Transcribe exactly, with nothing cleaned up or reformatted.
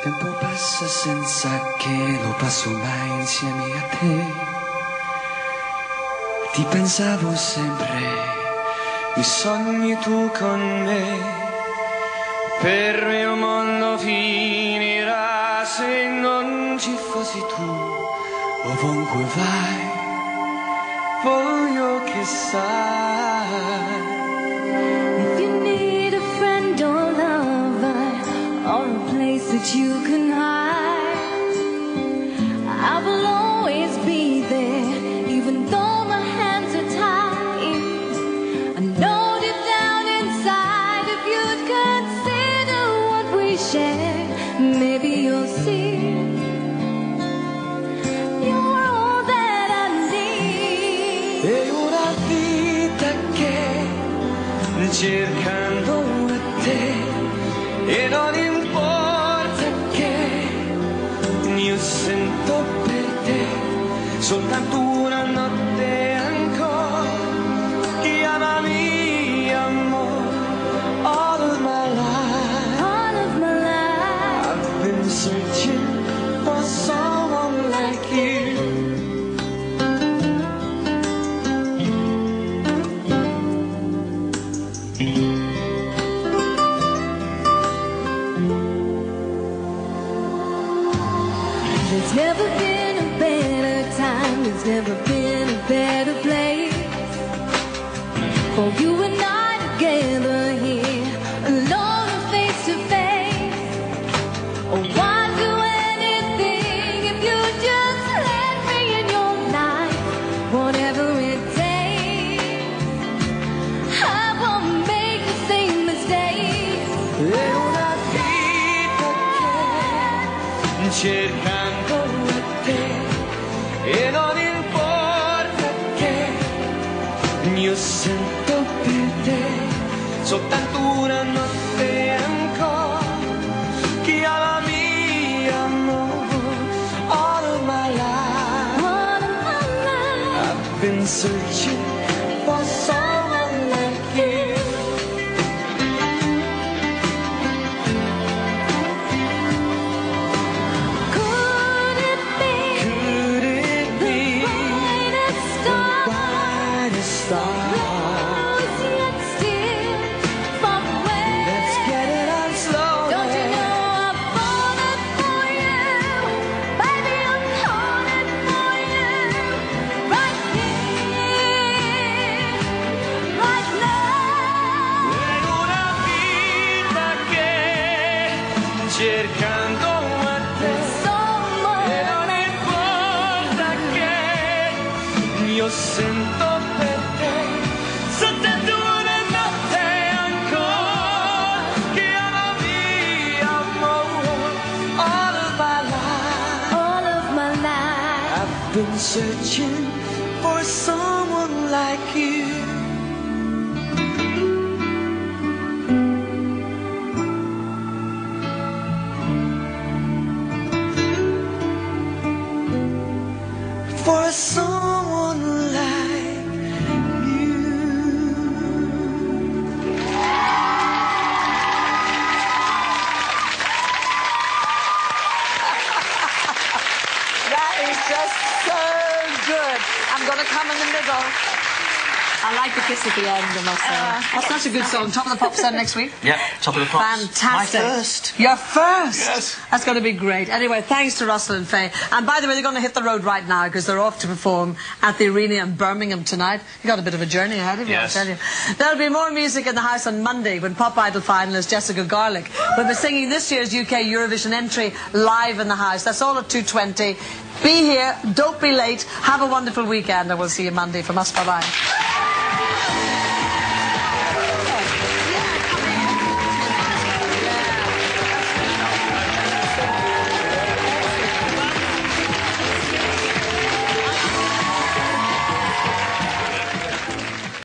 tempo passa senza che lo passo mai insieme a te. Ti pensavo sempre, mi sogni tu con me. Per me il mondo finirà se non ci fossi tu. Ovunque vai, voglio che sai. If you need a friend or lover, or a place that you can hide, I will always be there, even though my hands are tied. I know deep down inside, if you'd consider what we share, maybe you'll see you're all that I need. È una vita che cercando a te, e non importa che io sento per te, soltanto una notte ancora. Chiamami amore, all of my life, All of my life, I've been searching for someone like you. there's never been a better time, there's never been a better place for you and I together here, alone and face to face. Oh, why do anything if you just let me in your life, whatever it takes. I won't make the same mistake. È una vita che cercando a te, e non importa che io sento per te, soltanto una notte ancora. Chiamami amore, all of my life, All of my life, I've been searching for someone like you. could it be Could it the be brightest star? brightest star? Close yet still far away. Let's get it on slow. Don't you know I'm falling for you, baby? I'm falling for you right here, right now. È una vita che cercando a te, e non importa che io sento per te, soltanto una notte ancora. Chiamami amore, all of my life, All of my life, I've been searching for someone like you. For someone like you. That is just so good. I'm going to come in the middle. I like the kiss at the end, I must say. That's such a good song. Top of the Pops then next week? Yeah, Top of the Pops. Fantastic. My first. Your first? Yes. That's going to be great. Anyway, thanks to Russell and Faye. And by the way, they're going to hit the road right now because they're off to perform at the Arena in Birmingham tonight. You've got a bit of a journey ahead of you, Yes. I'll tell you. There'll be more music in the house on Monday when Pop Idol finalist Jessica Garlick will be singing this year's U K Eurovision entry live in the house. That's all at two twenty. Be here. Don't be late. Have a wonderful weekend and we'll see you Monday from us. Bye-bye.